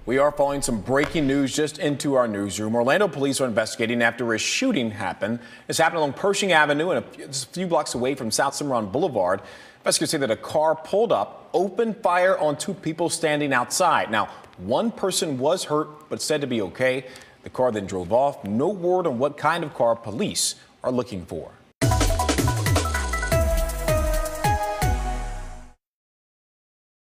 We are following some breaking news just into our newsroom. Orlando police are investigating after a shooting happened. This happened along Pershing Avenue and just a few blocks away from South Cimarron Boulevard. Investigators say that a car pulled up, opened fire on two people standing outside. Now, one person was hurt, but said to be okay. The car then drove off. No word on what kind of car police are looking for.